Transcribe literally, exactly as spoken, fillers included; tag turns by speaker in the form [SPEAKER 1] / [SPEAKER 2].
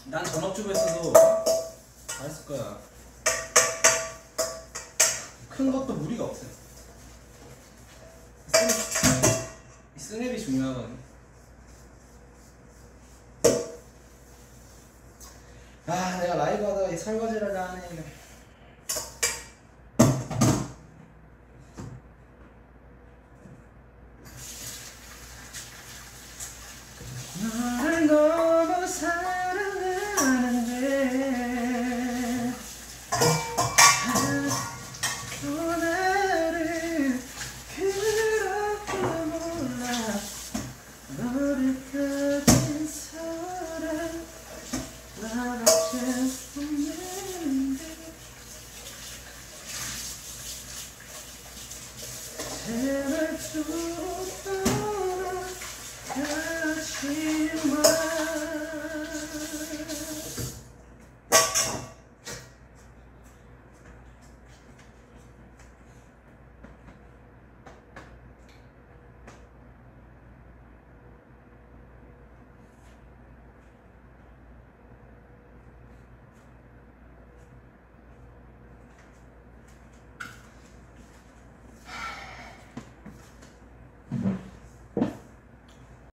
[SPEAKER 1] 난 전업주부였어도 다 했을 거야. 큰 것도 무리가 없어요. 이 스냅이 중요하거든. 아, 내가 라이브 하다가 이 설거지를 다 하네.